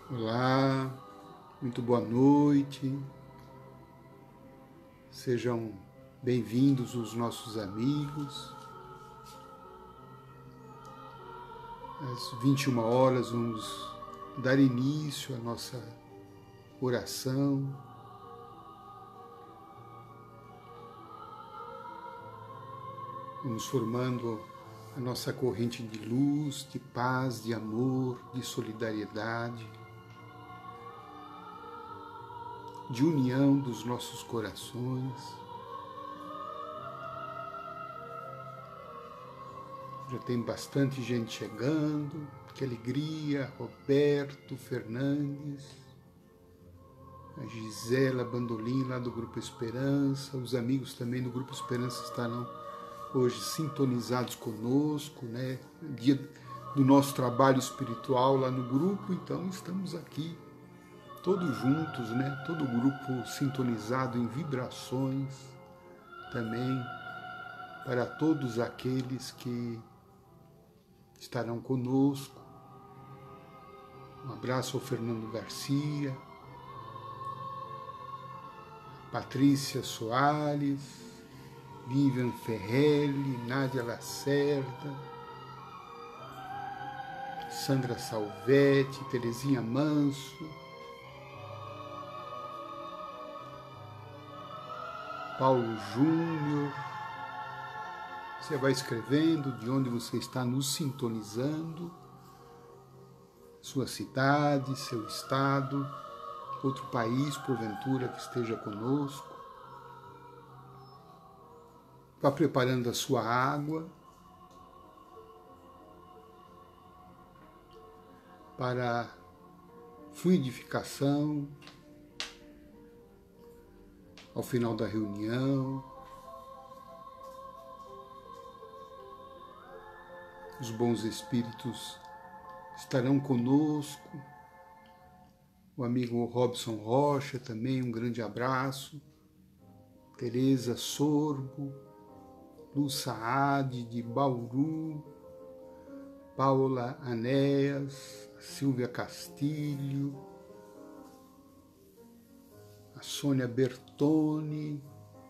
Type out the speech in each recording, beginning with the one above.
Olá, muito boa noite, sejam bem-vindos os nossos amigos. Às 21 horas vamos dar início à nossa oração. Vamos formando a nossa corrente de luz, de paz, de amor, de solidariedade, de união dos nossos corações. Já tem bastante gente chegando. Que alegria! Roberto Fernandes, a Gisela Bandolim lá do Grupo Esperança, os amigos também do Grupo Esperança estarão hoje sintonizados conosco, né? Dia do nosso trabalho espiritual lá no grupo, então estamos aqui todos juntos, né? Todo o grupo sintonizado em vibrações também para todos aqueles que estarão conosco. Um abraço ao Fernando Garcia, Patrícia Soares, Vivian Ferrelli, Nádia Lacerda, Sandra Salvetti, Terezinha Manso, Paulo Júnior. Você vai escrevendo de onde você está nos sintonizando, sua cidade, seu estado, outro país, porventura, que esteja conosco. Vá preparando a sua água para fluidificação ao final da reunião. Os bons espíritos estarão conosco. O amigo Robson Rocha também, um grande abraço. Tereza Sorbo, Lu Saad de Bauru, Paula Anéas, Silvia Castilho, a Sônia Bertoni,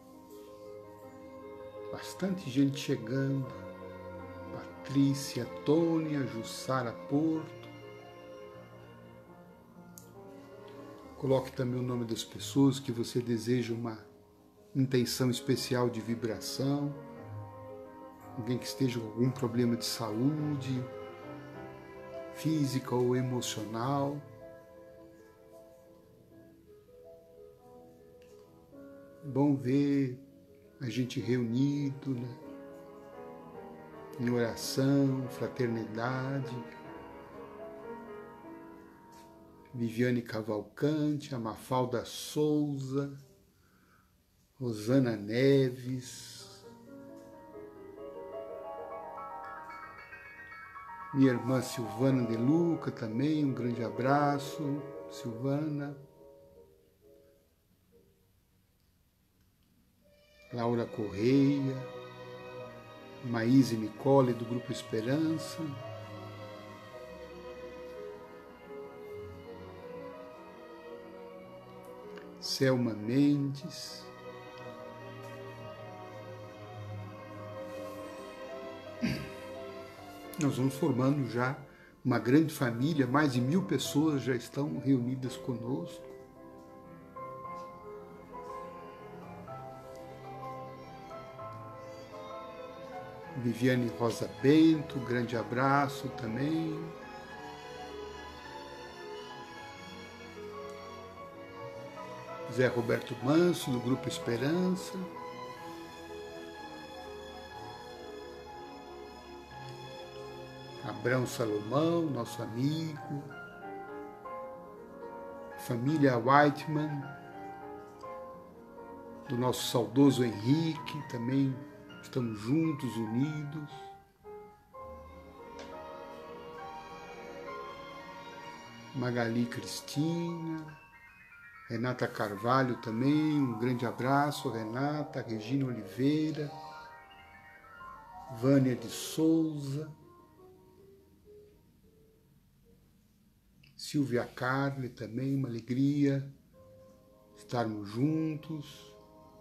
bastante gente chegando, Patrícia Tônia, Jussara Porto. Coloque também o nome das pessoas que você deseja uma intenção especial de vibração, alguém que esteja com algum problema de saúde, física ou emocional. Bom ver a gente reunido, né? Em oração, fraternidade. Viviane Cavalcante, Mafalda Souza, Rosana Neves, minha irmã Silvana De Luca também, um grande abraço, Silvana. Laura Correia, Maíse Nicole, do Grupo Esperança. Selma Mendes. Nós vamos formando já uma grande família, mais de 1000 pessoas já estão reunidas conosco. Viviane Rosa Bento, grande abraço também. Zé Roberto Manso, do Grupo Esperança. Abrão Salomão, nosso amigo. Família Whiteman, do nosso saudoso Henrique, também estamos juntos, unidos. Magali Cristina, Renata Carvalho também, um grande abraço, Renata, Regina Oliveira, Vânia de Souza, Silvia Carle também, uma alegria estarmos juntos.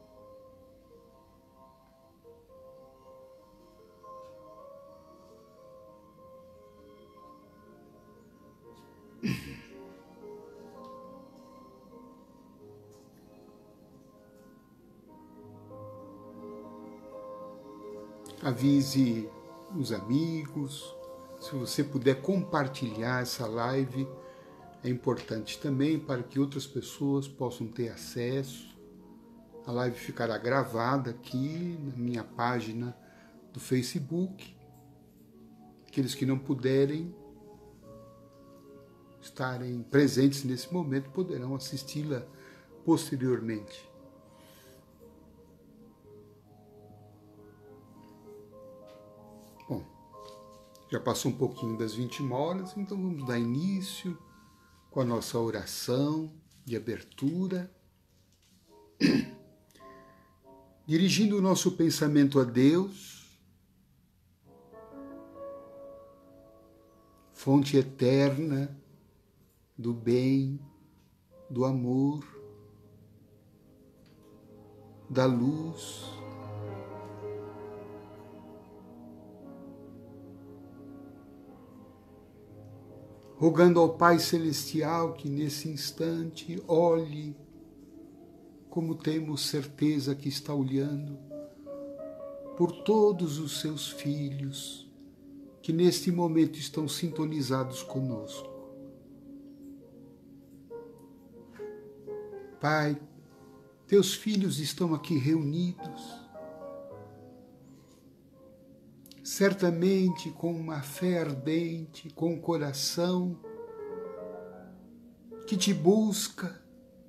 Avise os amigos, se você puder compartilhar essa live, é importante também para que outras pessoas possam ter acesso. A live ficará gravada aqui na minha página do Facebook. Aqueles que não puderem estarem presentes nesse momento poderão assisti-la posteriormente. Bom, já passou um pouquinho das 21 horas, então vamos dar início com a nossa oração de abertura, dirigindo o nosso pensamento a Deus, fonte eterna do bem, do amor, da luz. Rogando ao Pai Celestial que nesse instante olhe como temos certeza que está olhando por todos os seus filhos que neste momento estão sintonizados conosco. Pai, teus filhos estão aqui reunidos, certamente com uma fé ardente, com um coração que te busca,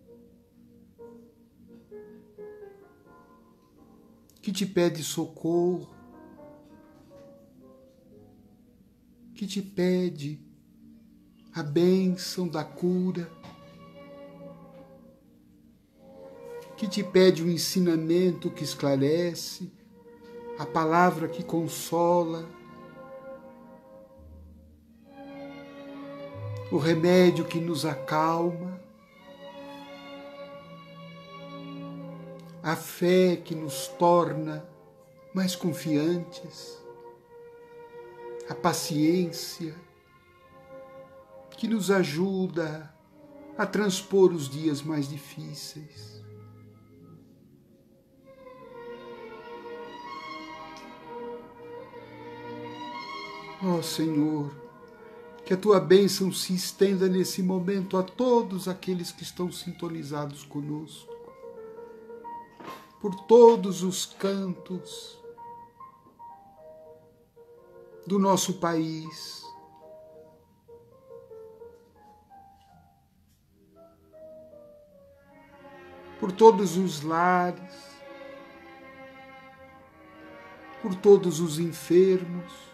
que te pede socorro, que te pede a bênção da cura, que te pede o ensinamento que esclarece, a palavra que consola, o remédio que nos acalma, a fé que nos torna mais confiantes, a paciência que nos ajuda a transpor os dias mais difíceis. Ó Senhor, que a Tua bênção se estenda nesse momento a todos aqueles que estão sintonizados conosco, por todos os cantos do nosso país, por todos os lares, por todos os enfermos,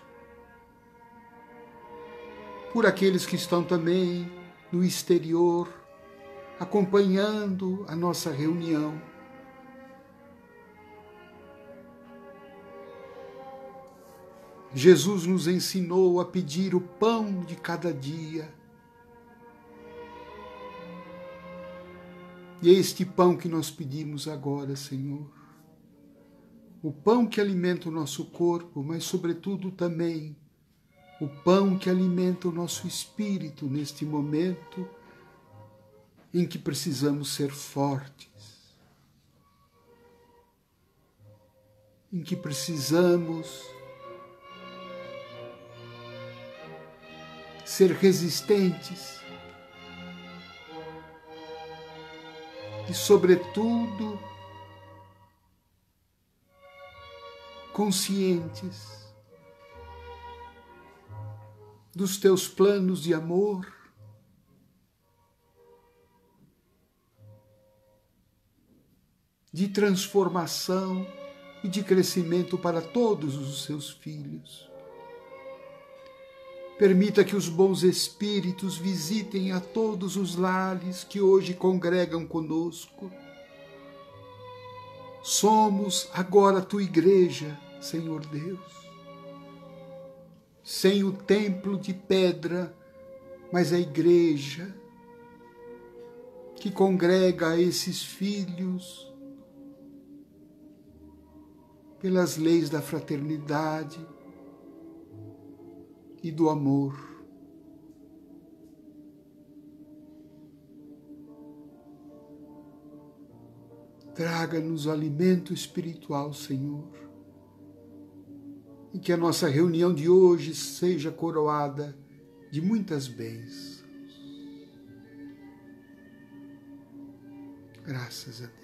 por aqueles que estão também no exterior, acompanhando a nossa reunião. Jesus nos ensinou a pedir o pão de cada dia. E é este pão que nós pedimos agora, Senhor. O pão que alimenta o nosso corpo, mas sobretudo também o pão que alimenta o nosso espírito neste momento em que precisamos ser fortes, em que precisamos ser resistentes e, sobretudo, conscientes dos teus planos de amor, de transformação e de crescimento para todos os seus filhos. Permita que os bons espíritos visitem a todos os lares que hoje congregam conosco. Somos agora a tua igreja, Senhor Deus. Sem o templo de pedra, mas a igreja que congrega esses filhos pelas leis da fraternidade e do amor. Traga-nos o alimento espiritual, Senhor, e que a nossa reunião de hoje seja coroada de muitas bênçãos. Graças a Deus.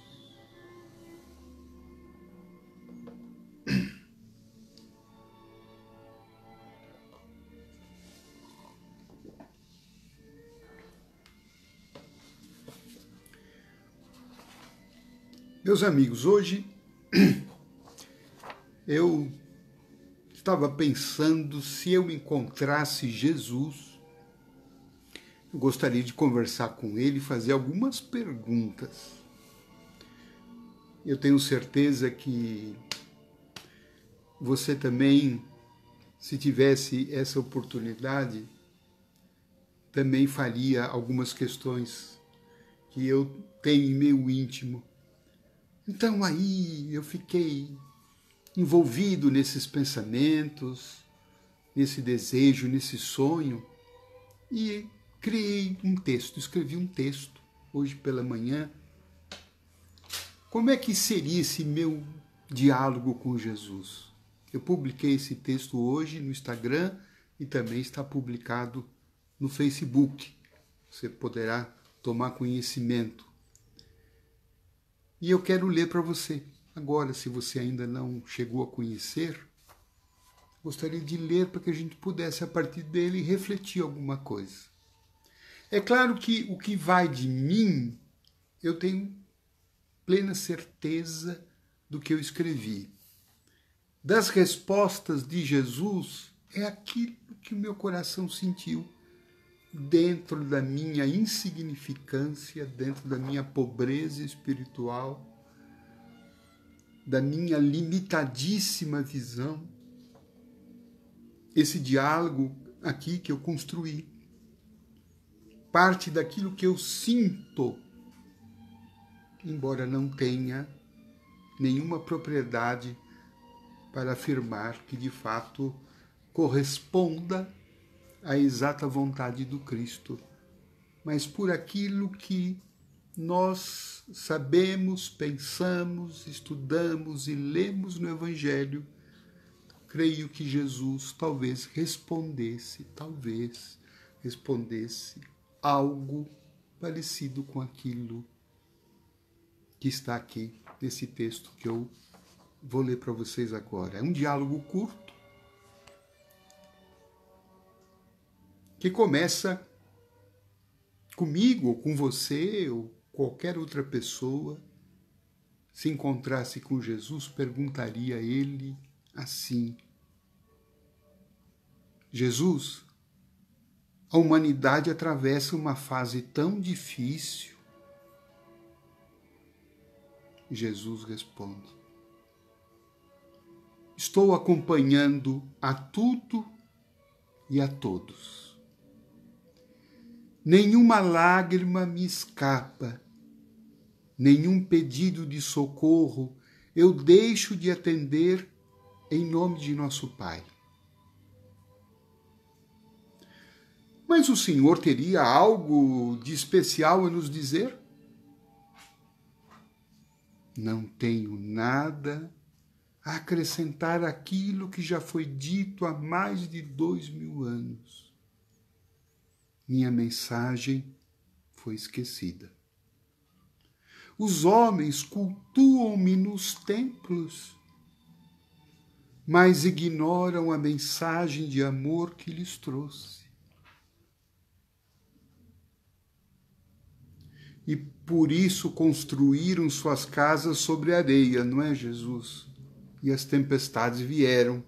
Meus amigos, hoje eu estava pensando, se eu encontrasse Jesus, eu gostaria de conversar com ele e fazer algumas perguntas. Eu tenho certeza que você também, se tivesse essa oportunidade, também faria algumas questões que eu tenho em meu íntimo. Então aí eu fiquei envolvido nesses pensamentos, nesse desejo, nesse sonho, e criei um texto, escrevi um texto hoje pela manhã. Como é que seria esse meu diálogo com Jesus? Eu publiquei esse texto hoje no Instagram e também está publicado no Facebook. Você poderá tomar conhecimento. E eu quero ler para você. Agora, se você ainda não chegou a conhecer, gostaria de ler para que a gente pudesse, a partir dele, refletir alguma coisa. É claro que o que vai de mim, eu tenho plena certeza do que eu escrevi. Das respostas de Jesus, é aquilo que o meu coração sentiu dentro da minha insignificância, dentro da minha pobreza espiritual, da minha limitadíssima visão. Esse diálogo aqui que eu construí parte daquilo que eu sinto, embora não tenha nenhuma propriedade para afirmar que de fato corresponda à exata vontade do Cristo, mas por aquilo que nós sabemos, pensamos, estudamos e lemos no Evangelho, creio que Jesus talvez respondesse algo parecido com aquilo que está aqui nesse texto que eu vou ler para vocês agora. É um diálogo curto que começa comigo ou com você ou qualquer outra pessoa. Se encontrasse com Jesus, perguntaria a ele assim: Jesus, a humanidade atravessa uma fase tão difícil. Jesus responde: estou acompanhando a tudo e a todos. Nenhuma lágrima me escapa, nenhum pedido de socorro eu deixo de atender em nome de nosso Pai. Mas o Senhor teria algo de especial a nos dizer? Não tenho nada a acrescentar àquilo que já foi dito há mais de 2000 anos. Minha mensagem foi esquecida. Os homens cultuam-me nos templos, mas ignoram a mensagem de amor que lhes trouxe. E por isso construíram suas casas sobre areia, não é, Jesus? E as tempestades vieram.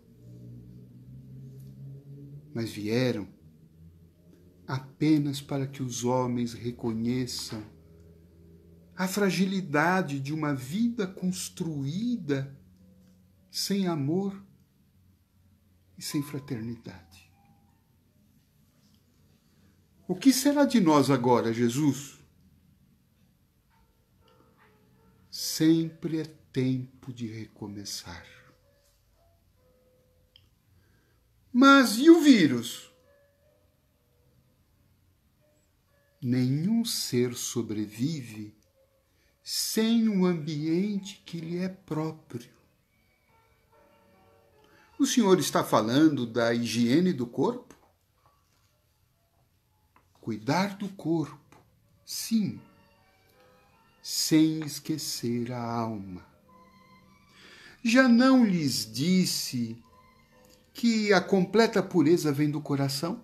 Mas vieram apenas para que os homens reconheçam a fragilidade de uma vida construída sem amor e sem fraternidade. O que será de nós agora, Jesus? Sempre é tempo de recomeçar. Mas e o vírus? Nenhum ser sobrevive sem um ambiente que lhe é próprio. O senhor está falando da higiene do corpo? Cuidar do corpo, sim, sem esquecer a alma. Já não lhes disse que a completa pureza vem do coração?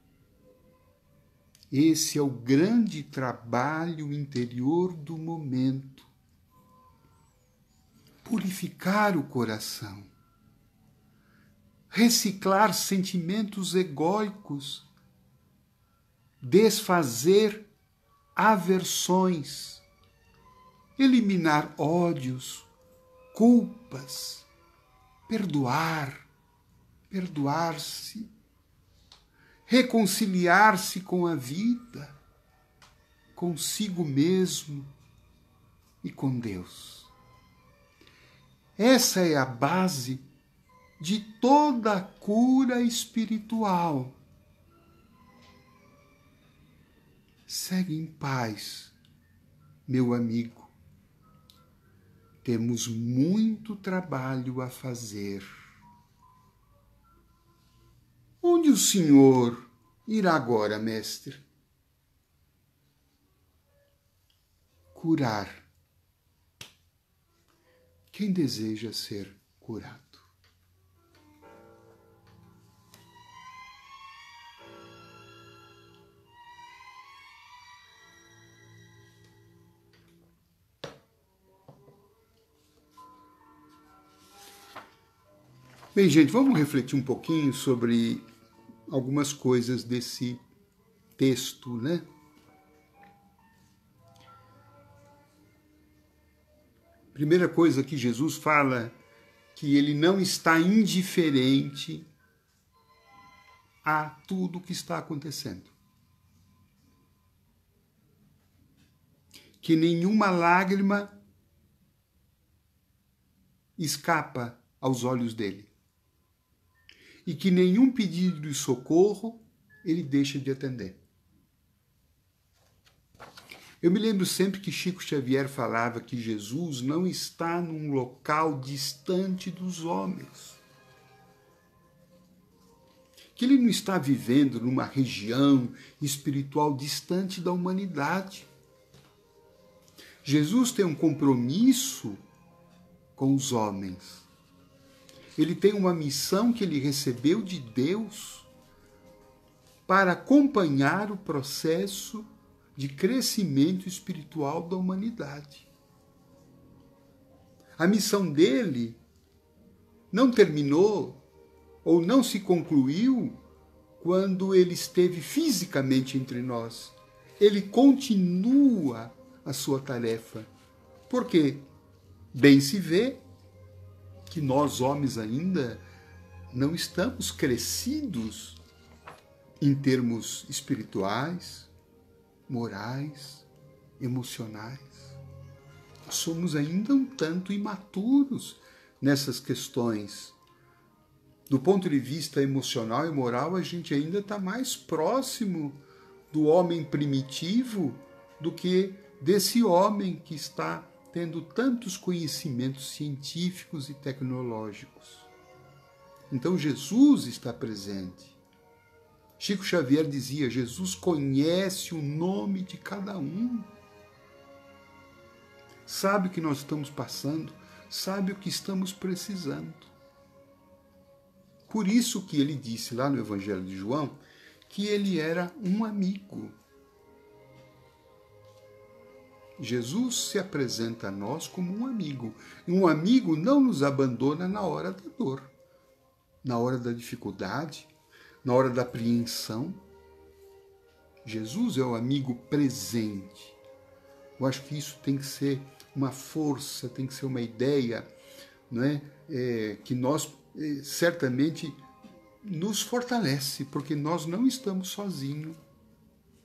Esse é o grande trabalho interior do momento. Purificar o coração. Reciclar sentimentos egóicos. Desfazer aversões. Eliminar ódios, culpas. Perdoar-se. Reconciliar-se com a vida, consigo mesmo e com Deus. Essa é a base de toda a cura espiritual. Segue em paz, meu amigo. Temos muito trabalho a fazer. Onde o senhor irá agora, mestre? Curar quem deseja ser curado. Bem, gente, vamos refletir um pouquinho sobre algumas coisas desse texto, né? Primeira coisa que Jesus fala, que ele não está indiferente a tudo o que está acontecendo. Que nenhuma lágrima escapa aos olhos dele. E que nenhum pedido de socorro ele deixa de atender. Eu me lembro sempre que Chico Xavier falava que Jesus não está num local distante dos homens. Que ele não está vivendo numa região espiritual distante da humanidade. Jesus tem um compromisso com os homens. Ele tem uma missão que ele recebeu de Deus para acompanhar o processo de crescimento espiritual da humanidade. A missão dele não terminou ou não se concluiu quando ele esteve fisicamente entre nós. Ele continua a sua tarefa. Porque bem se vê que nós, homens, ainda não estamos crescidos em termos espirituais, morais, emocionais. Somos ainda um tanto imaturos nessas questões. Do ponto de vista emocional e moral, a gente ainda está mais próximo do homem primitivo do que desse homem que está tendo tantos conhecimentos científicos e tecnológicos. Então Jesus está presente. Chico Xavier dizia, Jesus conhece o nome de cada um. Sabe o que nós estamos passando, sabe o que estamos precisando. Por isso que ele disse lá no Evangelho de João, que ele era um amigo. Jesus se apresenta a nós como um amigo. E um amigo não nos abandona na hora da dor, na hora da dificuldade, na hora da apreensão. Jesus é o amigo presente. Eu acho que isso tem que ser uma força, tem que ser uma ideia, não é? Que nós certamente nos fortalece, porque nós não estamos sozinhos.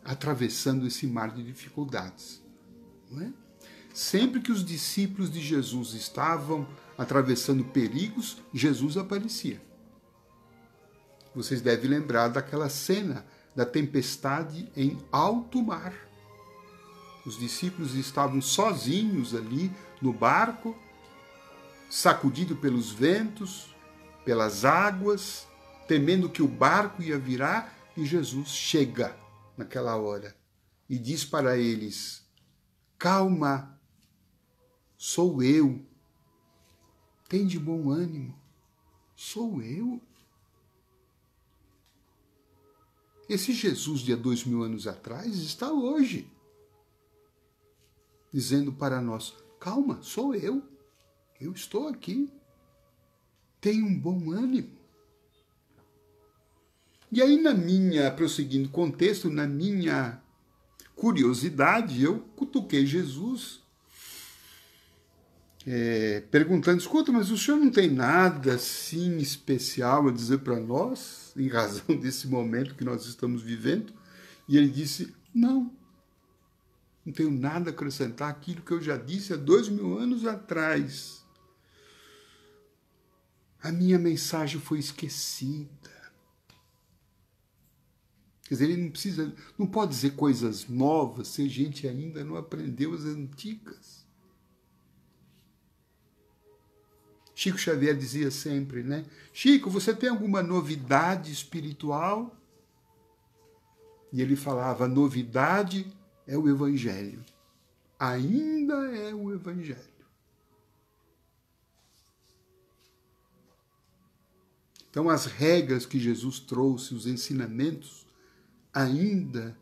atravessando esse mar de dificuldades. Não é? Sempre que os discípulos de Jesus estavam atravessando perigos, Jesus aparecia. Vocês devem lembrar daquela cena da tempestade em alto mar. Os discípulos estavam sozinhos ali no barco, sacudido pelos ventos, pelas águas, temendo que o barco ia virar, e Jesus chega naquela hora e diz para eles: calma, sou eu. Tem de bom ânimo, sou eu. Esse Jesus de há 2000 anos atrás está hoje, dizendo para nós: calma, sou eu estou aqui, tenha um bom ânimo. E aí, prosseguindo o contexto, na minha curiosidade, eu cutuquei Jesus, perguntando: escuta, mas o senhor não tem nada assim especial a dizer para nós, em razão desse momento que nós estamos vivendo? E ele disse: não tenho nada a acrescentar aquilo que eu já disse há 2000 anos atrás. A minha mensagem foi esquecida. Quer dizer, ele não pode dizer coisas novas se a gente ainda não aprendeu as antigas. Chico Xavier dizia sempre, né? Chico, você tem alguma novidade espiritual? E ele falava: a novidade é o Evangelho. Ainda é o Evangelho. Então, as regras que Jesus trouxe, os ensinamentos, ainda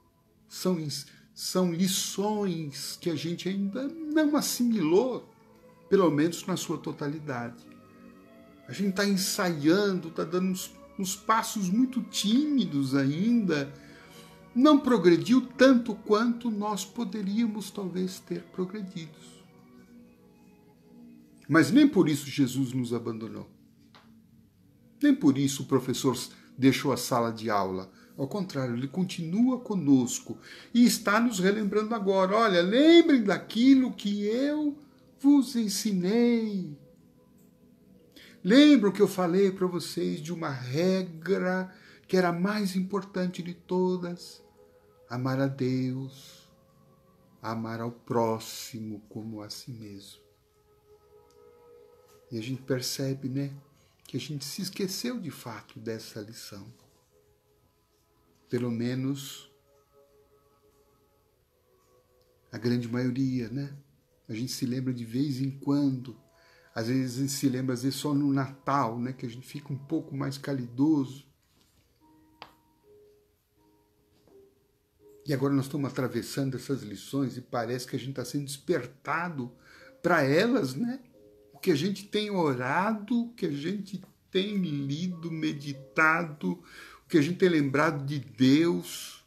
são lições que a gente ainda não assimilou, pelo menos na sua totalidade. A gente está ensaiando, está dando uns passos muito tímidos ainda, não progrediu tanto quanto nós poderíamos talvez ter progredido. Mas nem por isso Jesus nos abandonou. Nem por isso o professor deixou a sala de aula. Ao contrário, ele continua conosco e está nos relembrando agora. Olha, lembrem daquilo que eu vos ensinei. Lembram que eu falei para vocês de uma regra que era a mais importante de todas? Amar a Deus, amar ao próximo como a si mesmo. E a gente percebe, né, que a gente se esqueceu de fato dessa lição. Pelo menos a grande maioria, né? A gente se lembra de vez em quando. Às vezes a gente se lembra, às vezes só no Natal, né, que a gente fica um pouco mais calidoso. E agora nós estamos atravessando essas lições e parece que a gente está sendo despertado para elas, né? O que a gente tem orado, o que a gente tem lido, meditado, o que a gente tem lembrado de Deus.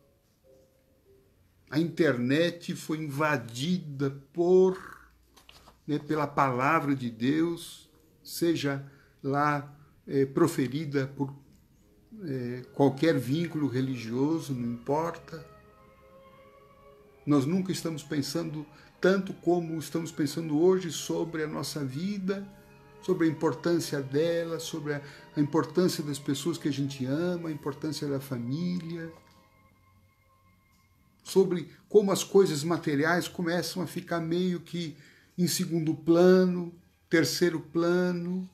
A internet foi invadida pela palavra de Deus, seja lá proferida por qualquer vínculo religioso, não importa. Nós nunca estamos pensando tanto como estamos pensando hoje sobre a nossa vida, sobre a importância dela, sobre a importância das pessoas que a gente ama, a importância da família, sobre como as coisas materiais começam a ficar meio que em segundo plano, terceiro plano.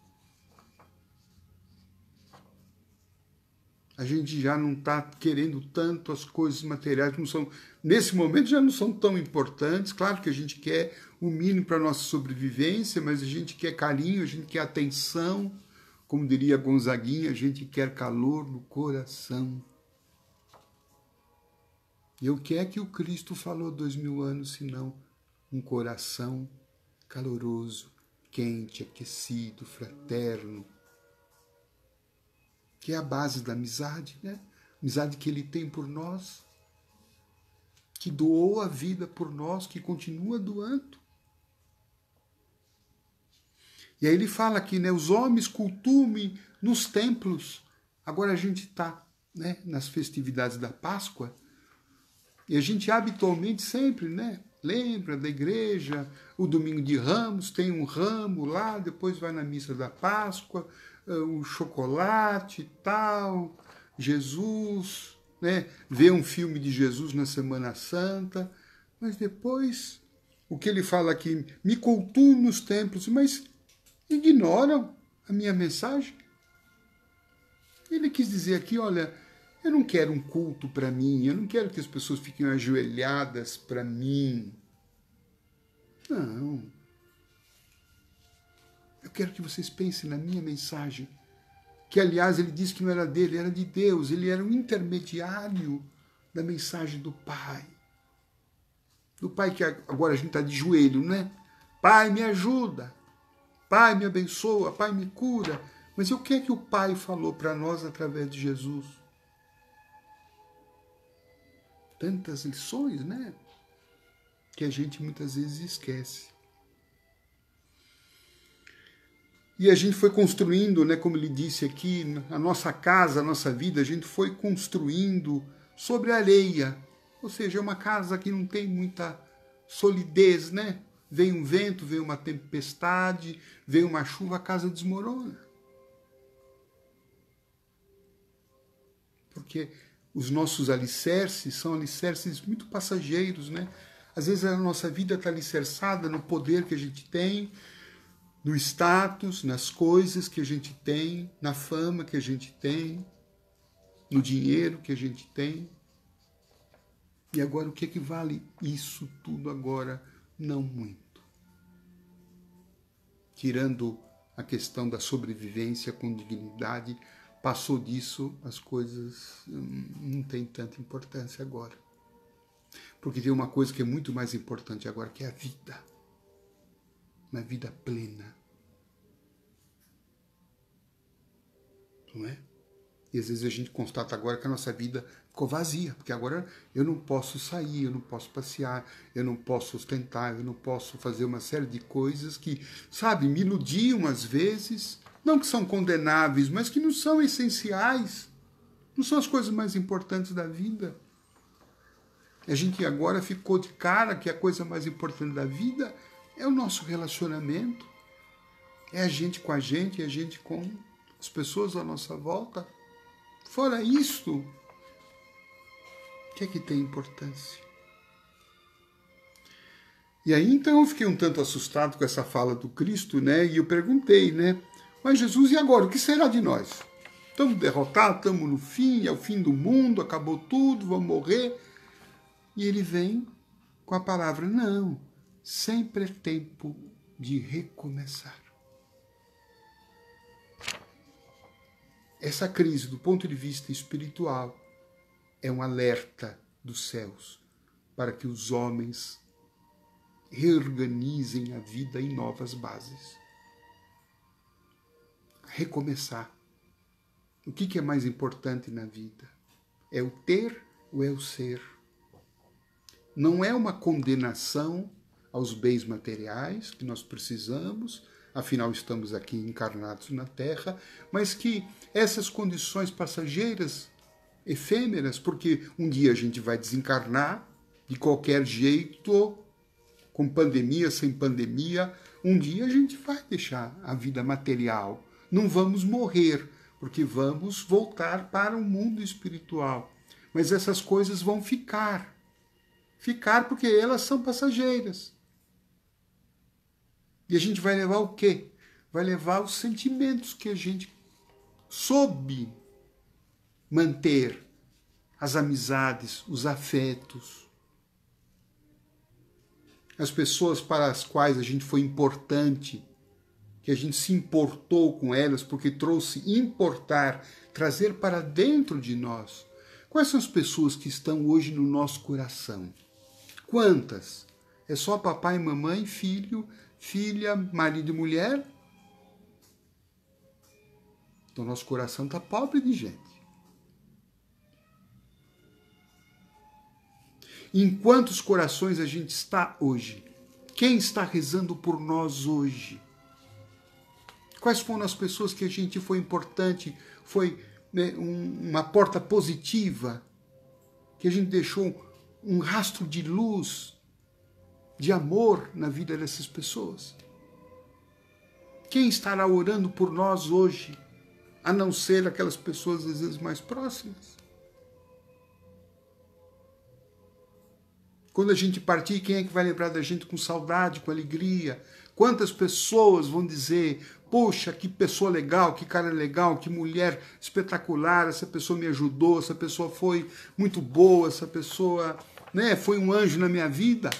A gente já não está querendo tanto as coisas materiais, nesse momento já não são tão importantes. Claro que a gente quer o mínimo para a nossa sobrevivência, mas a gente quer carinho, a gente quer atenção. Como diria Gonzaguinha, a gente quer calor no coração. E o que é que o Cristo falou 2000 anos, senão um coração caloroso, quente, aquecido, fraterno, que é a base da amizade, né? Amizade que ele tem por nós, que doou a vida por nós, que continua doando. E aí ele fala aqui, né? Os homens cultuem nos templos. Agora a gente está, né, nas festividades da Páscoa. E a gente habitualmente sempre, né? Lembra da igreja, o domingo de Ramos, tem um ramo lá, depois vai na missa da Páscoa, o chocolate e tal, Jesus, né? Vê um filme de Jesus na Semana Santa, mas depois, o que ele fala aqui, me cultuam nos templos, mas ignoram a minha mensagem. Ele quis dizer aqui, olha, eu não quero um culto para mim, eu não quero que as pessoas fiquem ajoelhadas para mim. Não. Eu quero que vocês pensem na minha mensagem, que aliás ele disse que não era dele, era de Deus, ele era um intermediário da mensagem do Pai. Do Pai que agora a gente está de joelho, né? Pai, me ajuda. Pai, me abençoa. Pai, me cura. Mas o que é que o Pai falou para nós através de Jesus? Tantas lições, né? Que a gente muitas vezes esquece. E a gente foi construindo, né, como ele disse aqui, a nossa casa, a nossa vida, a gente foi construindo sobre areia. Ou seja, é uma casa que não tem muita solidez, né? Vem um vento, vem uma tempestade, vem uma chuva, a casa desmorona. Porque os nossos alicerces são alicerces muito passageiros, né? Às vezes a nossa vida está alicerçada no poder que a gente tem, no status, nas coisas que a gente tem, na fama que a gente tem, no dinheiro que a gente tem. E agora o que é que vale isso tudo agora? Não muito. Tirando a questão da sobrevivência com dignidade, passou disso, as coisas não têm tanta importância agora. Porque tem uma coisa que é muito mais importante agora, que é a vida. Uma vida plena. Não é? E às vezes a gente constata agora que a nossa vida ficou vazia, porque agora eu não posso sair, eu não posso passear, eu não posso ostentar, eu não posso fazer uma série de coisas que, sabe, me iludiam às vezes, não que são condenáveis, mas que não são essenciais, não são as coisas mais importantes da vida. A gente agora ficou de cara que a coisa mais importante da vida é o nosso relacionamento, é a gente com a gente, é a gente com as pessoas à nossa volta. Fora isto, o que é que tem importância? E aí então eu fiquei um tanto assustado com essa fala do Cristo, né? E eu perguntei, né? Mas Jesus, e agora? O que será de nós? Estamos derrotados, estamos no fim, é o fim do mundo, acabou tudo, vamos morrer. E ele vem com a palavra, não, sempre é tempo de recomeçar. Essa crise, do ponto de vista espiritual, é um alerta dos céus para que os homens reorganizem a vida em novas bases. Recomeçar. O que é mais importante na vida? É o ter ou é o ser? Não é uma condenação aos bens materiais que nós precisamos, afinal estamos aqui encarnados na Terra, mas que essas condições passageiras, efêmeras, porque um dia a gente vai desencarnar, de qualquer jeito, com pandemia, sem pandemia, um dia a gente vai deixar a vida material. Não vamos morrer, porque vamos voltar para o mundo espiritual. Mas essas coisas vão ficar. Ficar porque elas são passageiras. E a gente vai levar o quê? Vai levar os sentimentos que a gente soube manter, as amizades, os afetos, as pessoas para as quais a gente foi importante, que a gente se importou com elas, porque trouxe importar, trazer para dentro de nós. Quais são as pessoas que estão hoje no nosso coração? Quantas? É só papai, mamãe, filho, filha, marido e mulher? Então nosso coração está pobre de gente. Em quantos corações a gente está hoje? Quem está rezando por nós hoje? Quais foram as pessoas que a gente foi importante, foi, né, uma porta positiva, que a gente deixou um rastro de luz, de amor na vida dessas pessoas? Quem estará orando por nós hoje, a não ser aquelas pessoas às vezes mais próximas? Quando a gente partir, quem é que vai lembrar da gente com saudade, com alegria? Quantas pessoas vão dizer, poxa, que pessoa legal, que cara legal, que mulher espetacular, essa pessoa me ajudou, essa pessoa foi muito boa, essa pessoa, né, foi um anjo na minha vida.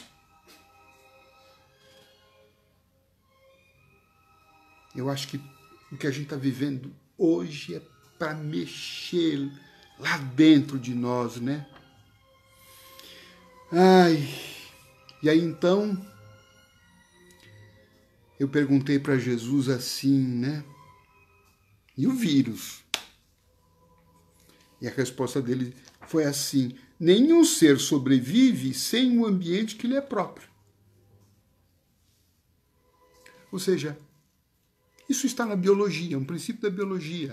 Eu acho que o que a gente está vivendo hoje é para mexer lá dentro de nós, né? Ai, e aí então eu perguntei para Jesus assim, né? E o vírus? E a resposta dele foi assim: nenhum ser sobrevive sem um ambiente que lhe é próprio. Ou seja, isso está na biologia, um princípio da biologia.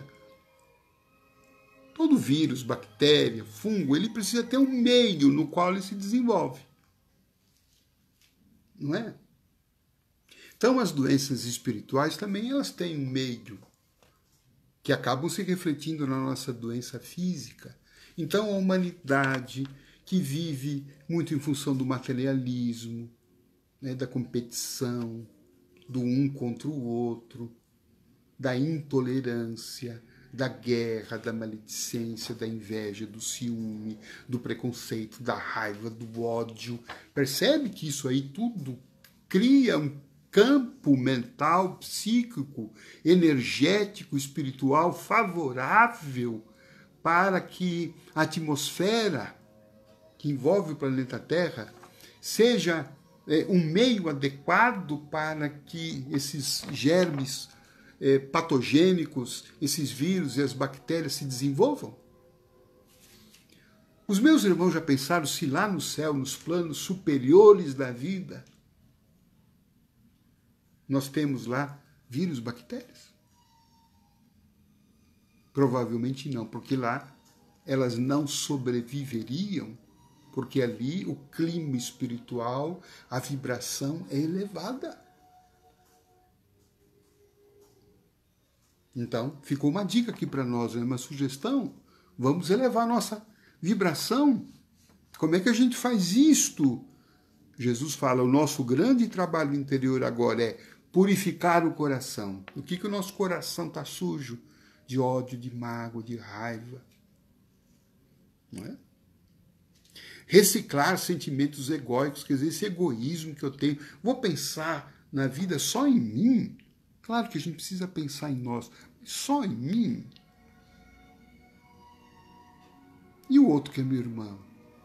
Todo vírus, bactéria, fungo, ele precisa ter um meio no qual ele se desenvolve. Não é? Então as doenças espirituais também elas têm um meio que acabam se refletindo na nossa doença física. Então a humanidade que vive muito em função do materialismo, né, da competição, do um contra o outro, da intolerância, da guerra, da maledicência, da inveja, do ciúme, do preconceito, da raiva, do ódio. Percebe que isso aí tudo cria um campo mental, psíquico, energético, espiritual favorável para que a atmosfera que envolve o planeta Terra seja um meio adequado para que esses germes patogênicos, esses vírus e as bactérias se desenvolvam? Os meus irmãos já pensaram se lá no céu, nos planos superiores da vida, nós temos lá vírus, bactérias? Provavelmente não, porque lá elas não sobreviveriam, porque ali o clima espiritual, a vibração é elevada. Então, ficou uma dica aqui para nós, uma sugestão. Vamos elevar a nossa vibração. Como é que a gente faz isto? Jesus fala, o nosso grande trabalho interior agora é purificar o coração. O que o nosso coração está sujo? De ódio, de mágoa, de raiva. Não é? Reciclar sentimentos egóicos, quer dizer, esse egoísmo que eu tenho. Vou pensar na vida só em mim? Claro que a gente precisa pensar em nós, mas só em mim? E o outro que é meu irmão?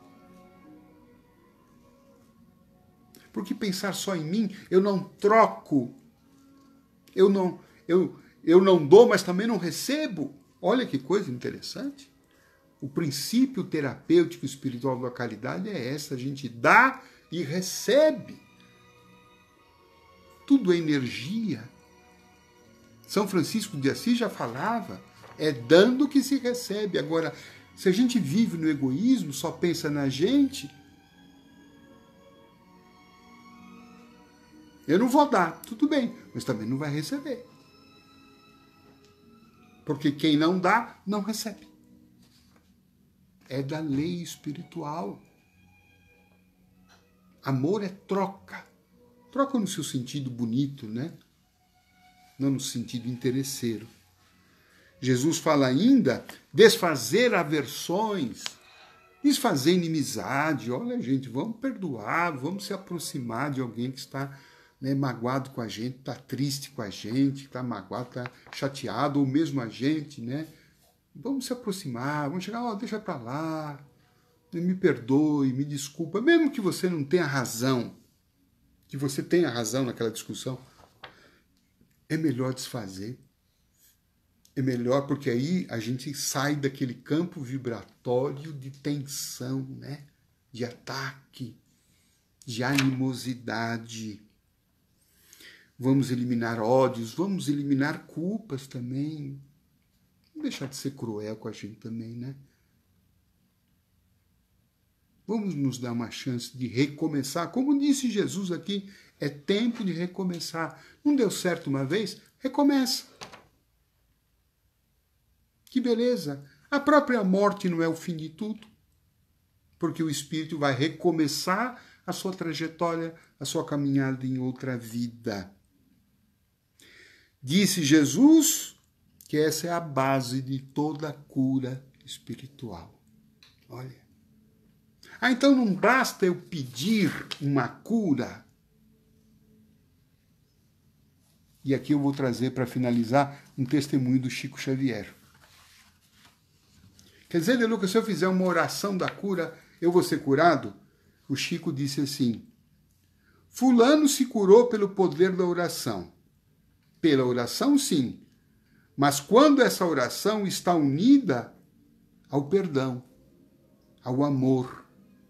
Porque pensar só em mim, eu não troco, eu não dou, mas também não recebo. Olha que coisa interessante. O princípio terapêutico espiritual da caridade é essa, a gente dá e recebe. Tudo é energia. São Francisco de Assis já falava, é dando que se recebe. Agora, se a gente vive no egoísmo, só pensa na gente, eu não vou dar, tudo bem, mas também não vai receber. Porque quem não dá, não recebe. É da lei espiritual. Amor é troca. Troca no seu sentido bonito, né? Não no sentido interesseiro. Jesus fala ainda desfazer aversões, desfazer inimizade. Olha, gente, vamos perdoar, vamos se aproximar de alguém que está magoado com a gente, está triste com a gente, está magoado, está chateado, ou mesmo a gente, né? Vamos se aproximar, vamos chegar, deixa para lá, me perdoe, me desculpa, mesmo que você não tenha razão, que você tenha razão naquela discussão, é melhor desfazer. É melhor porque aí a gente sai daquele campo vibratório de tensão, né? De ataque, de animosidade. Vamos eliminar ódios, vamos eliminar culpas também. Não deixar de ser cruel com a gente também, né? Vamos nos dar uma chance de recomeçar. Como disse Jesus aqui, é tempo de recomeçar. Não deu certo uma vez? Recomeça. Que beleza! A própria morte não é o fim de tudo, porque o espírito vai recomeçar a sua trajetória, a sua caminhada em outra vida. Disse Jesus que essa é a base de toda cura espiritual. Olha. Então não basta eu pedir uma cura. E aqui eu vou trazer para finalizar um testemunho do Chico Xavier. Quer dizer, De Lucas, se eu fizer uma oração da cura, eu vou ser curado? O Chico disse assim: fulano se curou pelo poder da oração. Pela oração, sim. Mas quando essa oração está unida ao perdão, ao amor.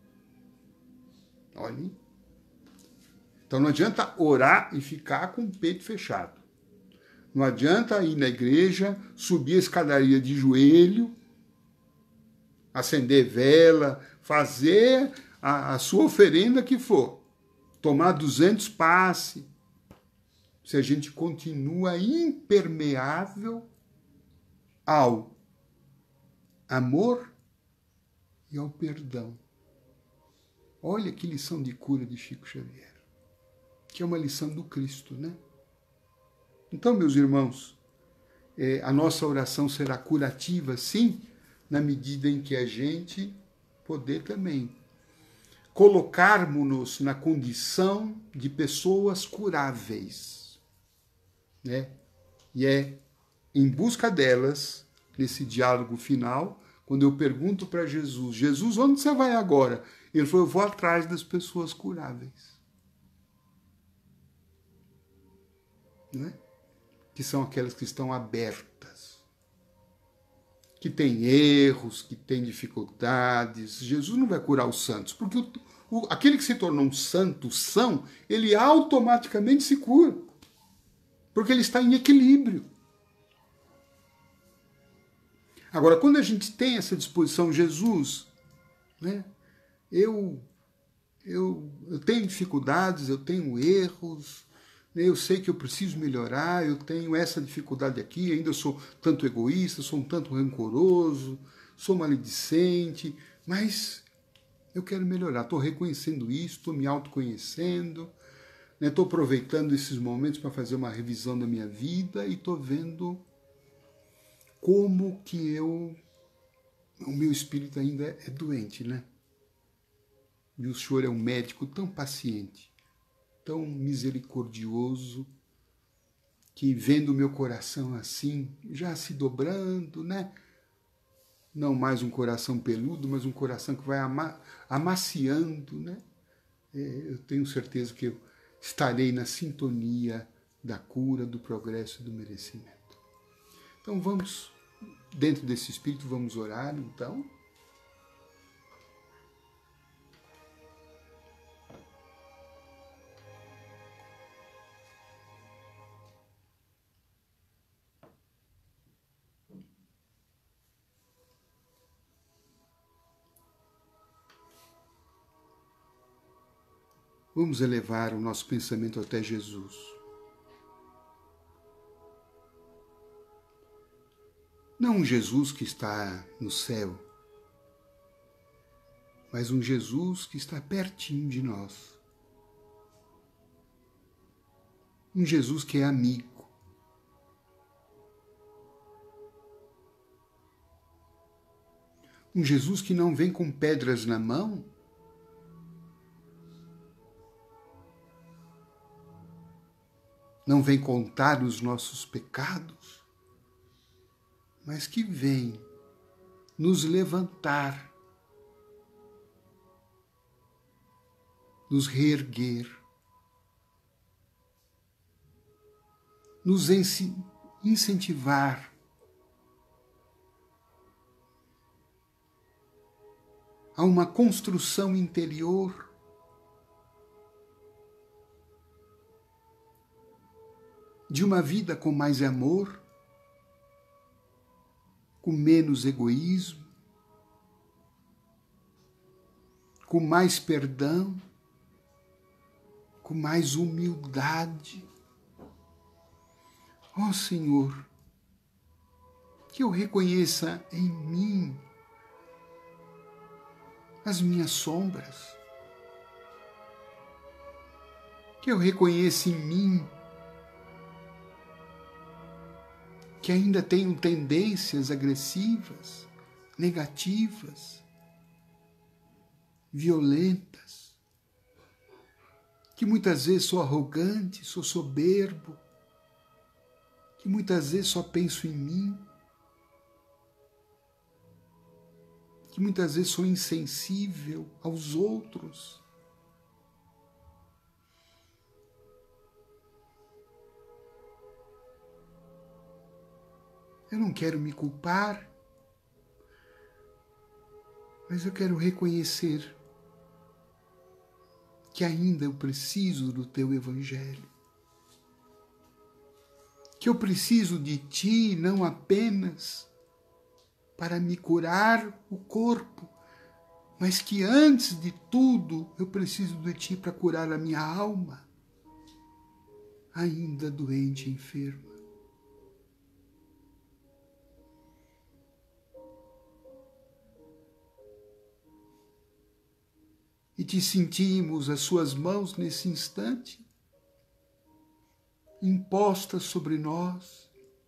Olhem. Então não adianta orar e ficar com o peito fechado. Não adianta ir na igreja, subir a escadaria de joelho, acender vela, fazer a sua oferenda que for, tomar 200 passe, se a gente continua impermeável ao amor e ao perdão. Olha que lição de cura de Chico Xavier, que é uma lição do Cristo, né? Então, meus irmãos, a nossa oração será curativa, sim, na medida em que a gente poder também colocarmos-nos na condição de pessoas curáveis, né? E é em busca delas, nesse diálogo final, quando eu pergunto para Jesus, Jesus, onde você vai agora? Ele falou, eu vou atrás das pessoas curáveis. Não é? Que são aquelas que estão abertas, que têm erros, que têm dificuldades. Jesus não vai curar os santos, porque aquele que se tornou um santo, são, ele automaticamente se cura, porque ele está em equilíbrio. Agora, quando a gente tem essa disposição, Jesus, né, eu tenho dificuldades, eu tenho erros, eu sei que eu preciso melhorar, eu tenho essa dificuldade aqui, ainda sou tanto egoísta, sou um tanto rancoroso, sou maledicente, mas eu quero melhorar, estou reconhecendo isso, estou me autoconhecendo, estou aproveitando esses momentos para fazer uma revisão da minha vida e estou vendo como que o meu espírito ainda é doente, né? E o Senhor é um médico tão paciente, tão misericordioso, que vendo o meu coração assim, já se dobrando, né? Não mais um coração peludo, mas um coração que vai amaciando, né? Eu tenho certeza que eu estarei na sintonia da cura, do progresso e do merecimento. Então vamos, dentro desse espírito, vamos orar, então. Vamos elevar o nosso pensamento até Jesus. Não um Jesus que está no céu, mas um Jesus que está pertinho de nós. Um Jesus que é amigo. Um Jesus que não vem com pedras na mão, não vem contar os nossos pecados, mas que vem nos levantar, nos reerguer, nos incentivar a uma construção interior de uma vida com mais amor, com menos egoísmo, com mais perdão, com mais humildade. Ó Senhor, que eu reconheça em mim as minhas sombras, que eu reconheça em mim que ainda tenho tendências agressivas, negativas, violentas, que muitas vezes sou arrogante, sou soberbo, que muitas vezes só penso em mim, que muitas vezes sou insensível aos outros. Eu não quero me culpar, mas eu quero reconhecer que ainda eu preciso do Teu Evangelho, que eu preciso de Ti não apenas para me curar o corpo, mas que antes de tudo eu preciso de Ti para curar a minha alma, ainda doente e enferma. E te sentimos as suas mãos nesse instante, impostas sobre nós,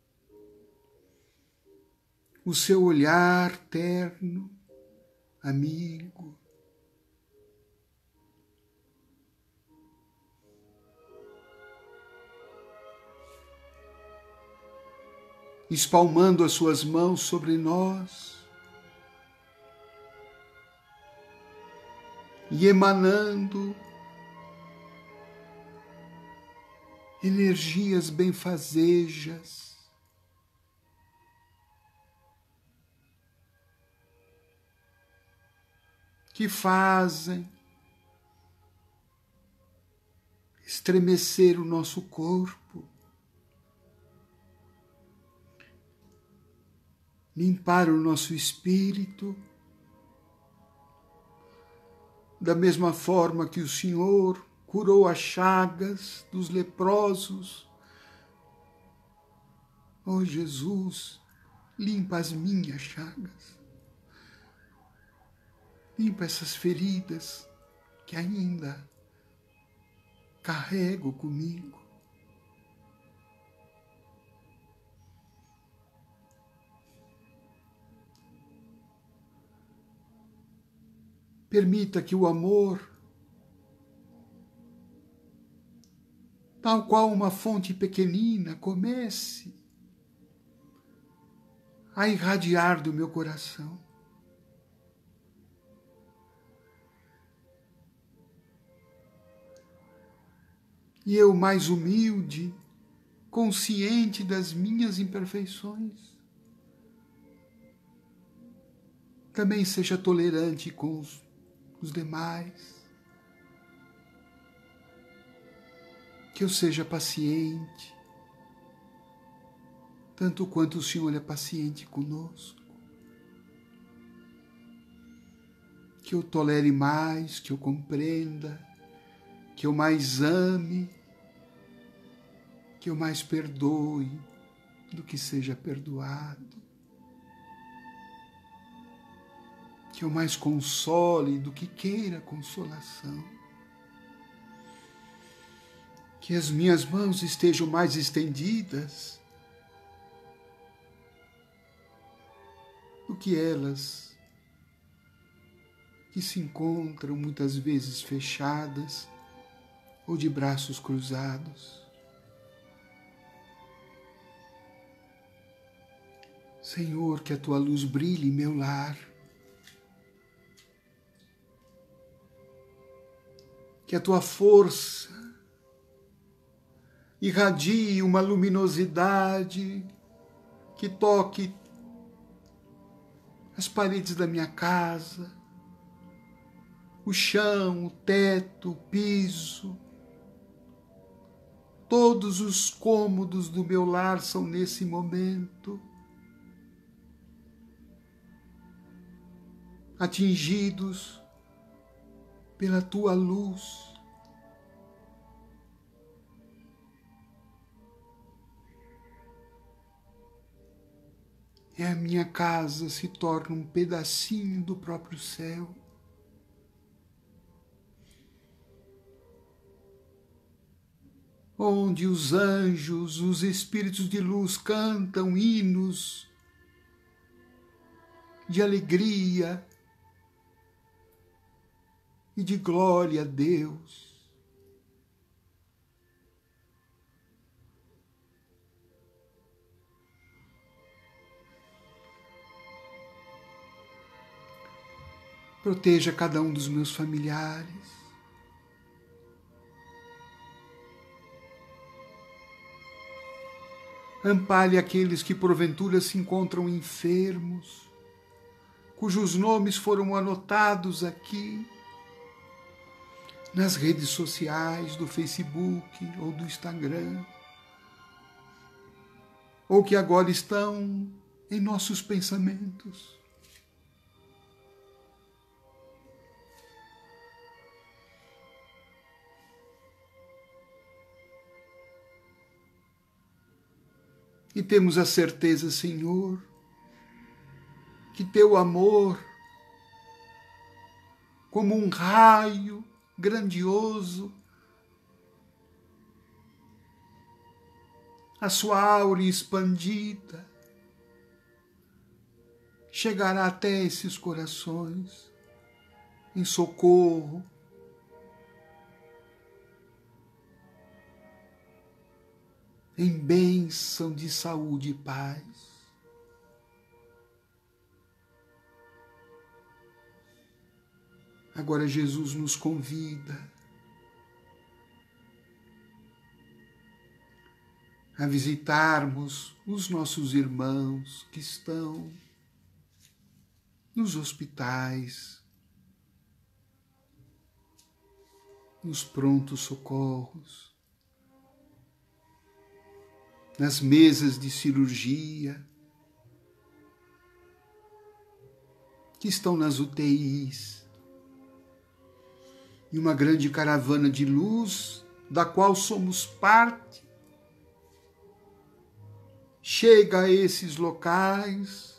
o seu olhar terno, amigo, espalmando as suas mãos sobre nós, e emanando energias benfazejas, que fazem estremecer o nosso corpo, limpar o nosso espírito, da mesma forma que o Senhor curou as chagas dos leprosos. Ó Jesus, limpa as minhas chagas. Limpa essas feridas que ainda carrego comigo. Permita que o amor, tal qual uma fonte pequenina, comece a irradiar do meu coração. E eu, mais humilde, consciente das minhas imperfeições, também seja tolerante com os demais, que eu seja paciente, tanto quanto o Senhor é paciente conosco, que eu tolere mais, que eu compreenda, que eu mais ame, que eu mais perdoe do que seja perdoado, que eu mais console do que queira consolação, que as minhas mãos estejam mais estendidas do que elas que se encontram muitas vezes fechadas ou de braços cruzados. Senhor, que a Tua luz brilhe em meu lar, que a Tua força irradie uma luminosidade que toque as paredes da minha casa, o chão, o teto, o piso. Todos os cômodos do meu lar são nesse momento atingidos pela tua luz. E a minha casa se torna um pedacinho do próprio céu. Onde os anjos, os espíritos de luz cantam hinos de alegria e de glória a Deus. Proteja cada um dos meus familiares. Ampare aqueles que porventura se encontram enfermos, cujos nomes foram anotados aqui nas redes sociais do Facebook ou do Instagram, ou que agora estão em nossos pensamentos. E temos a certeza, Senhor, que teu amor, como um raio grandioso, a sua áurea expandida, chegará até esses corações em socorro, em bênção de saúde e paz. Agora Jesus nos convida a visitarmos os nossos irmãos que estão nos hospitais, nos prontos socorros, nas mesas de cirurgia, que estão nas UTIs, e uma grande caravana de luz, da qual somos parte, chega a esses locais,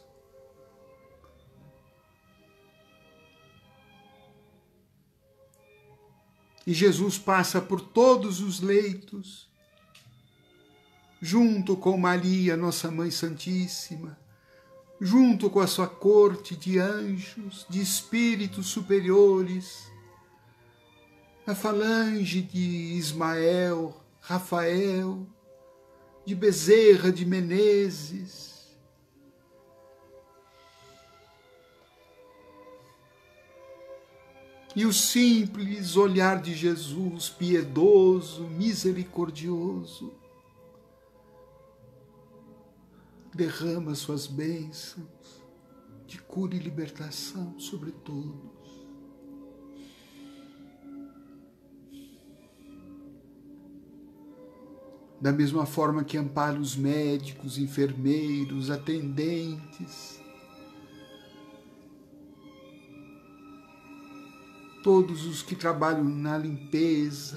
e Jesus passa por todos os leitos, junto com Maria, nossa Mãe Santíssima, junto com a sua corte de anjos, de espíritos superiores, a falange de Ismael, Rafael, de Bezerra de Menezes, e o simples olhar de Jesus, piedoso, misericordioso, derrama suas bênçãos de cura e libertação sobre todos. Da mesma forma que ampara os médicos, enfermeiros, atendentes, todos os que trabalham na limpeza,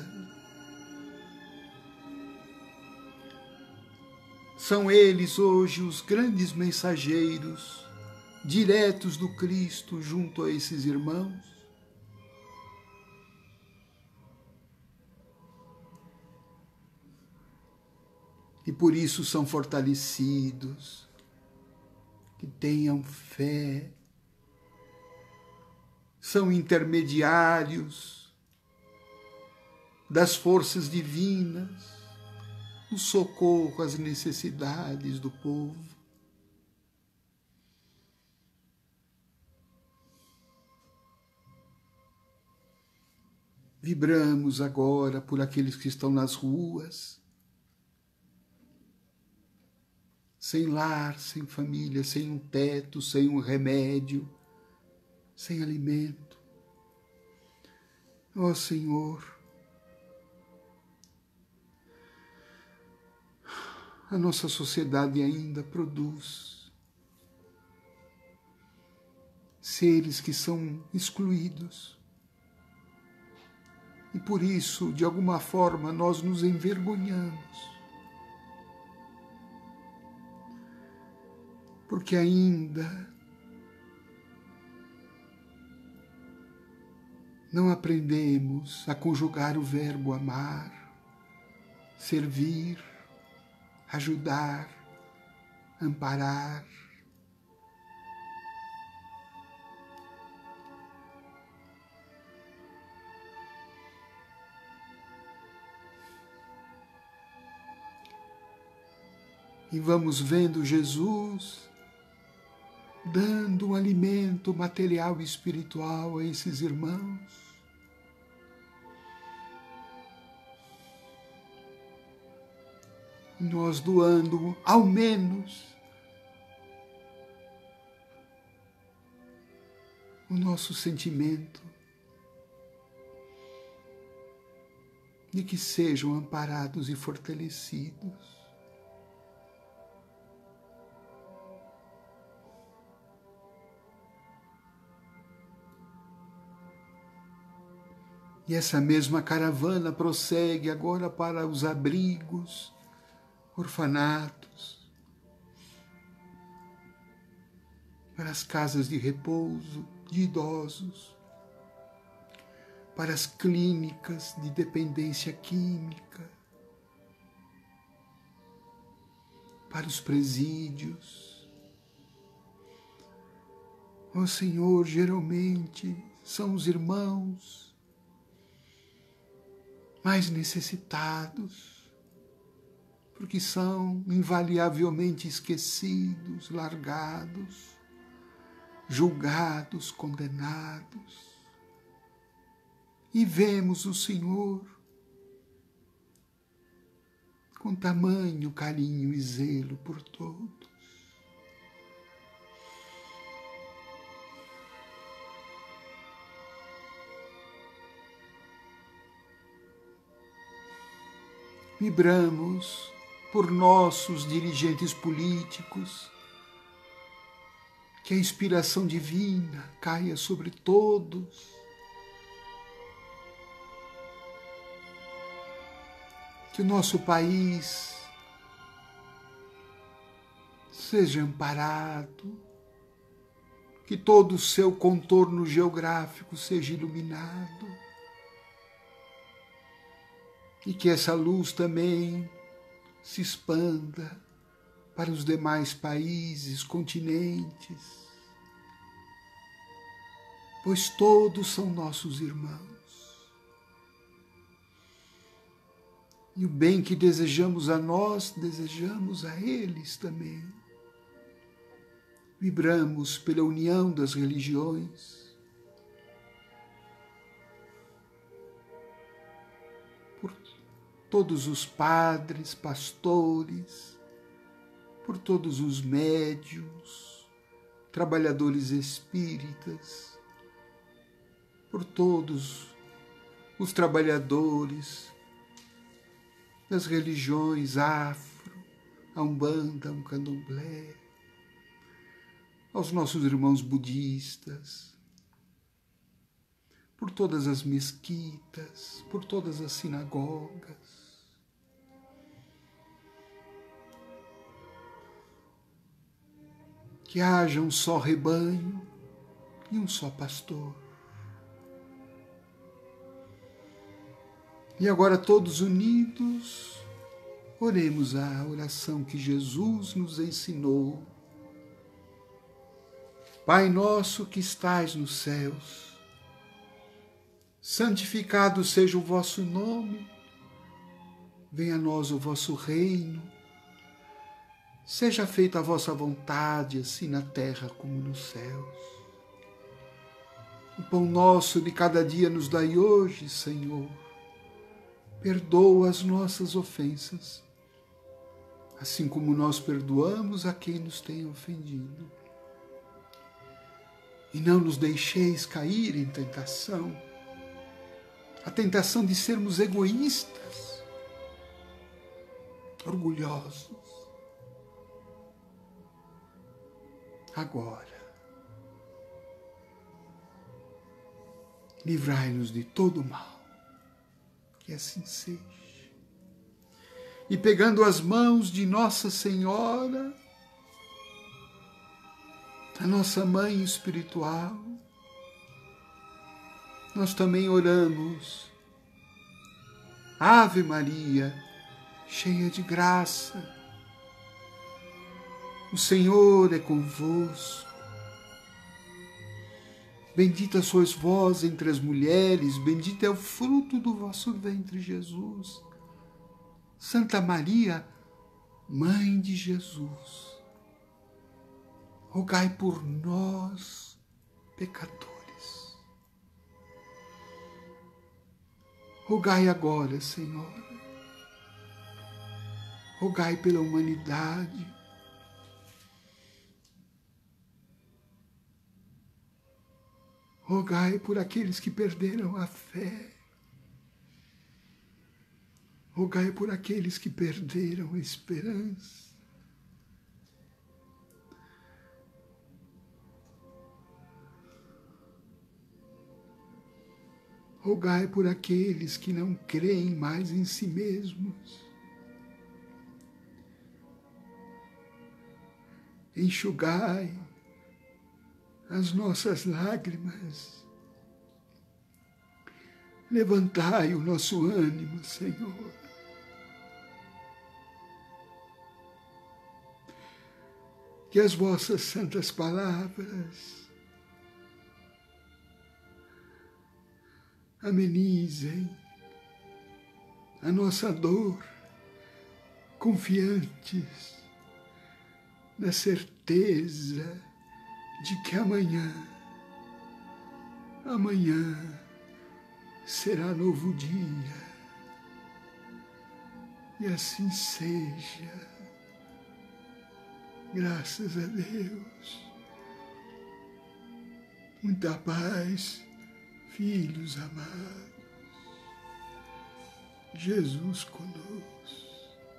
são eles hoje os grandes mensageiros diretos do Cristo junto a esses irmãos. E por isso são fortalecidos, que tenham fé, são intermediários das forças divinas, no socorro às necessidades do povo. Vibramos agora por aqueles que estão nas ruas, sem lar, sem família, sem um teto, sem um remédio, sem alimento. Ó Senhor, a nossa sociedade ainda produz seres que são excluídos, E por isso, de alguma forma, nós nos envergonhamos. Porque ainda não aprendemos a conjugar o verbo amar, servir, ajudar, amparar. E vamos vendo Jesus dando um alimento material e espiritual a esses irmãos. E nós doando ao menos o nosso sentimento de que sejam amparados e fortalecidos. E essa mesma caravana prossegue agora para os abrigos, orfanatos, para as casas de repouso de idosos, para as clínicas de dependência química, para os presídios. Ó Senhor, geralmente são os irmãos mais necessitados, porque são invariavelmente esquecidos, largados, julgados, condenados. E vemos o Senhor com tamanho carinho e zelo por todos. Vibramos por nossos dirigentes políticos, que a inspiração divina caia sobre todos, que o nosso país seja amparado, que todo o seu contorno geográfico seja iluminado, e que essa luz também se expanda para os demais países, continentes, pois todos são nossos irmãos. E o bem que desejamos a nós, desejamos a eles também. Vibramos pela união das religiões, por todos os padres, pastores, por todos os médiuns, trabalhadores espíritas, por todos os trabalhadores das religiões afro, a Umbanda, o Candomblé, aos nossos irmãos budistas, por todas as mesquitas, por todas as sinagogas. Que haja um só rebanho e um só pastor. E agora todos unidos, oremos a oração que Jesus nos ensinou. Pai nosso que estais nos céus, santificado seja o vosso nome, venha a nós o vosso reino, seja feita a vossa vontade, assim na terra como nos céus. O pão nosso de cada dia nos dai hoje, Senhor. Perdoa as nossas ofensas, assim como nós perdoamos a quem nos tem ofendido. E não nos deixeis cair em tentação, a tentação de sermos egoístas, orgulhosos. Agora, livrai-nos de todo o mal. Que assim seja. E pegando as mãos de Nossa Senhora, a nossa Mãe espiritual, nós também oramos. Ave Maria, cheia de graça, o Senhor é convosco. Bendita sois vós entre as mulheres, bendito é o fruto do vosso ventre, Jesus. Santa Maria, Mãe de Jesus, rogai por nós, pecadores. Rogai agora, Senhora, rogai pela humanidade, rogai por aqueles que perderam a fé, rogai por aqueles que perderam a esperança. Rogai por aqueles que não creem mais em si mesmos. Enxugai as nossas lágrimas. Levantai o nosso ânimo, Senhor. Que as vossas santas palavras amenizem a nossa dor, confiantes na certeza de que amanhã será novo dia. E assim seja. Graças a Deus. Muita paz, filhos amados. Jesus conosco.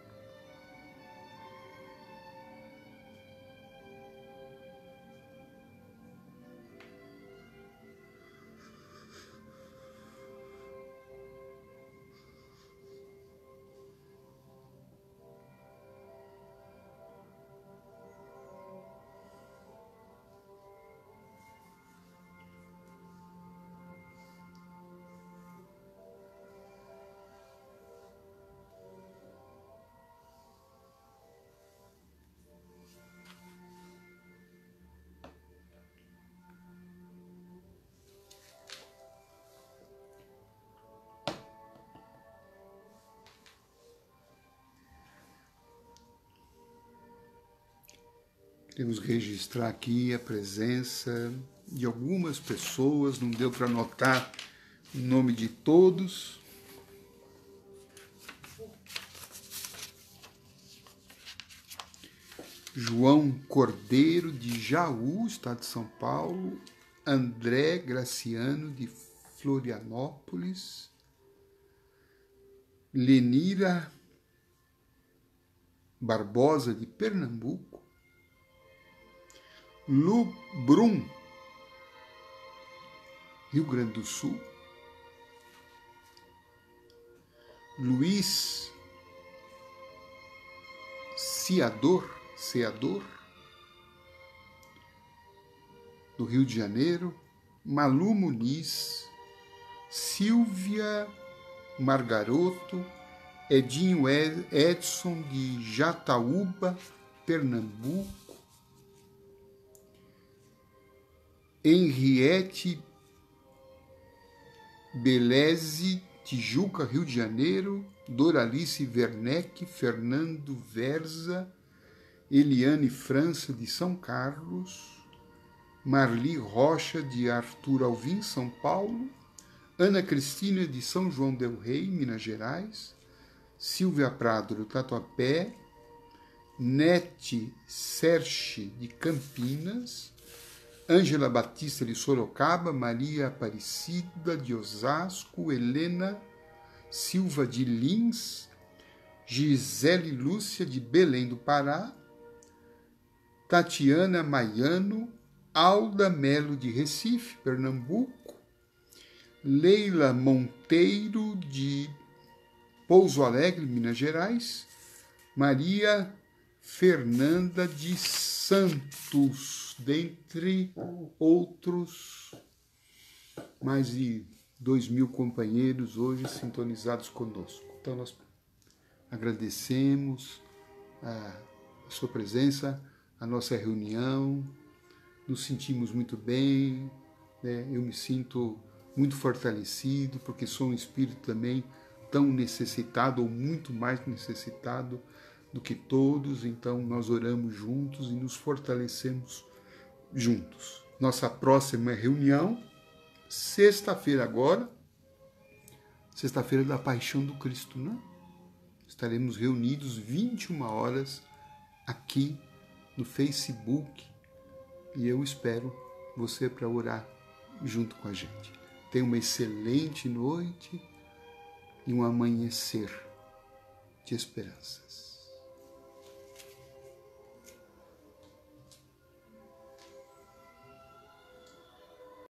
Queremos registrar aqui a presença de algumas pessoas, não deu para anotar o nome de todos. João Cordeiro, de Jaú, estado de São Paulo. André Graciano, de Florianópolis. Lenira Barbosa, de Pernambuco. Lu Brum, Rio Grande do Sul. Luiz Seador, do Rio de Janeiro. Malu Muniz, Silvia Margaroto, Edinho Edson, de Jataúba, Pernambuco. Henriette Beleze, Tijuca, Rio de Janeiro. Doralice Werneck, Fernando Verza, Eliane França, de São Carlos. Marli Rocha, de Arthur Alvim, São Paulo. Ana Cristina, de São João del Rei, Minas Gerais. Silvia Prado, do Tatuapé. Nete Serche, de Campinas. Ângela Batista, de Sorocaba. Maria Aparecida, de Osasco. Helena Silva, de Lins. Gisele Lúcia, de Belém do Pará. Tatiana Maiano. Alda Melo, de Recife, Pernambuco. Leila Monteiro, de Pouso Alegre, Minas Gerais, Maria Fernanda de Santos, dentre outros, mais de 2.000 companheiros hoje sintonizados conosco. Então nós agradecemos a sua presença, a nossa reunião, nos sentimos muito bem, né? Eu me sinto muito fortalecido, porque sou um espírito também tão necessitado, ou muito mais necessitado do que todos, então nós oramos juntos e nos fortalecemos juntos. Nossa próxima reunião, sexta-feira agora, sexta-feira da Paixão do Cristo, né? Estaremos reunidos 21 horas aqui no Facebook e eu espero você para orar junto com a gente. Tenha uma excelente noite e um amanhecer de esperanças.